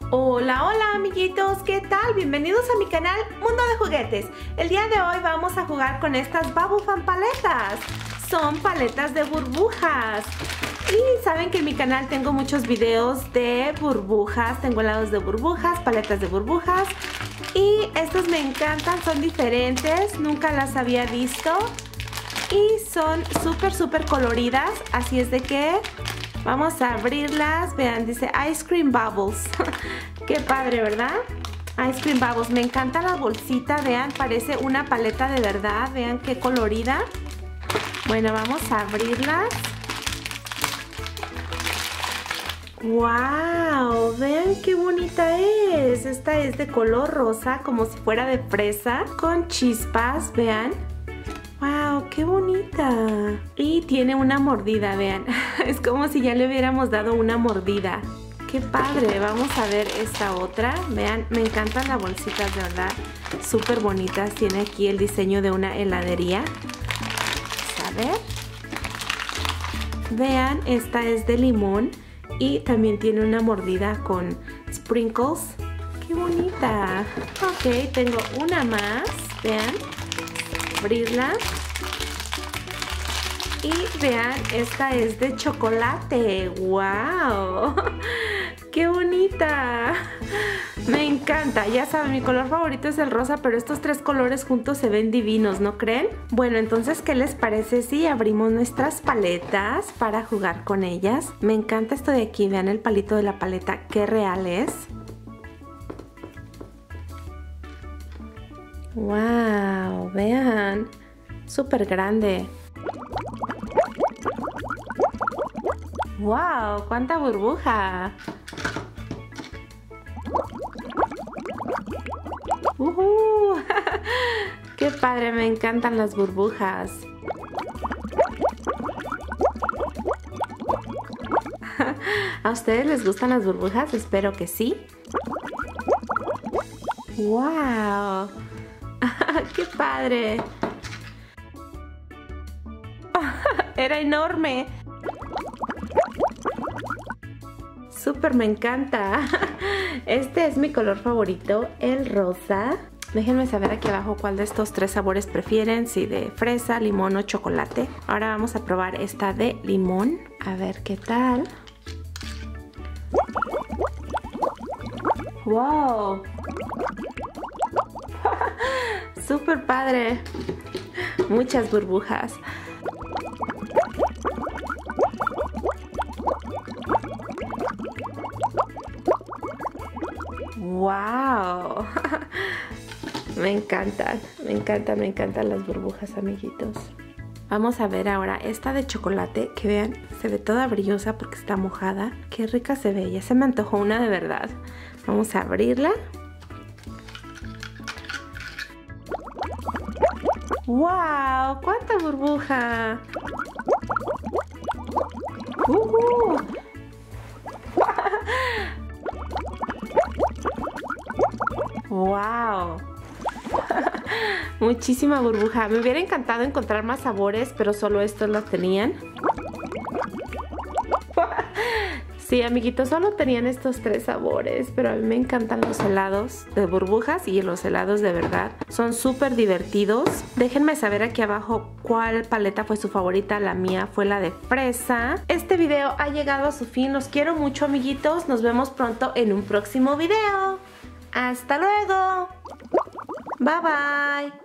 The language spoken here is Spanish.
Hola, hola amiguitos, ¿qué tal? Bienvenidos a mi canal Mundo de Juguetes. El día de hoy vamos a jugar con estas Bubble Fun paletas. Son paletas de burbujas. Y saben que en mi canal tengo muchos videos de burbujas. Tengo helados de burbujas, paletas de burbujas. Y estas me encantan, son diferentes, nunca las había visto. Y son súper coloridas, así es de que vamos a abrirlas. Vean, dice Ice Cream Bubbles. Qué padre, ¿verdad? Ice Cream Bubbles. Me encanta la bolsita, vean, parece una paleta de verdad. Vean qué colorida. Bueno, vamos a abrirlas. ¡Wow! Vean qué bonita es. Esta es de color rosa, como si fuera de fresa, con chispas, vean. ¡Wow! ¡Qué bonita! Y tiene una mordida, vean. Es como si ya le hubiéramos dado una mordida. ¡Qué padre! Vamos a ver esta otra. Vean, me encantan las bolsitas, de verdad. Súper bonitas. Tiene aquí el diseño de una heladería. Vamos a ver. Vean, esta es de limón. Y también tiene una mordida con sprinkles. ¡Qué bonita! Ok, tengo una más. Vean. Abrirla. Y vean, esta es de chocolate. ¡Wow! ¡Qué bonita! Me encanta. Ya saben, mi color favorito es el rosa, pero estos tres colores juntos se ven divinos, ¿no creen? Bueno, entonces, ¿qué les parece si abrimos nuestras paletas para jugar con ellas? Me encanta esto de aquí. Vean el palito de la paleta, qué real es. ¡Wow! Vean, súper grande. ¡Wow! ¡Cuánta burbuja! ¡Qué padre! Me encantan las burbujas. ¿A ustedes les gustan las burbujas? Espero que sí. ¡Wow! ¡Qué padre! ¡Era enorme! ¡Súper! Me encanta. Este es mi color favorito, el rosa. Déjenme saber aquí abajo cuál de estos tres sabores prefieren. Si de fresa, limón o chocolate. Ahora vamos a probar esta de limón. A ver qué tal. ¡Wow! ¡Súper padre! Muchas burbujas. ¡Wow! Me encantan las burbujas, amiguitos. Vamos a ver ahora esta de chocolate, que vean, se ve toda brillosa porque está mojada. ¡Qué rica se ve! Ya se me antojó una de verdad. Vamos a abrirla. ¡Wow! ¡Cuánta burbuja! ¡Wow! Muchísima burbuja. Me hubiera encantado encontrar más sabores, pero solo estos los tenían. Sí, amiguitos, solo tenían estos tres sabores, pero a mí me encantan los helados de burbujas y los helados de verdad. Son súper divertidos. Déjenme saber aquí abajo cuál paleta fue su favorita. La mía fue la de fresa. Este video ha llegado a su fin. Los quiero mucho, amiguitos. Nos vemos pronto en un próximo video. ¡Hasta luego! Bye bye.